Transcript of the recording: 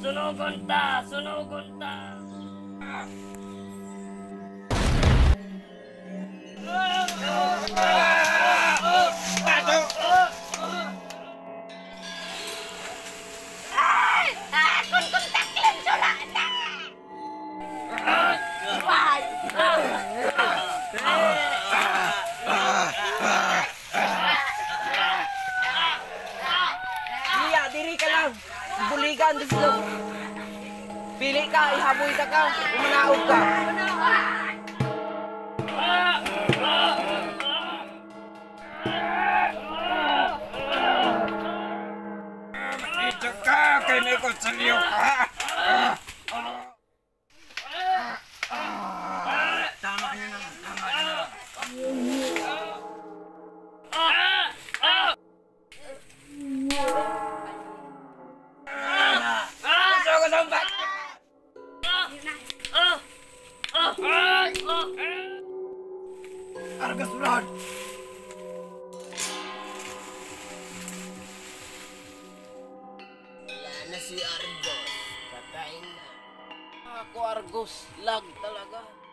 Sunugon ta! Sunugon ta! Diri ka lang. Buligan dito. Pili ka, ihaboy ka ka. Umanaog ka. Ito ka, kay may konsalyo ka. Tama nyo na. Tama nyo na. Argas Brad! Wala na si Argos. Patay na. Ako Argos. Lag talaga.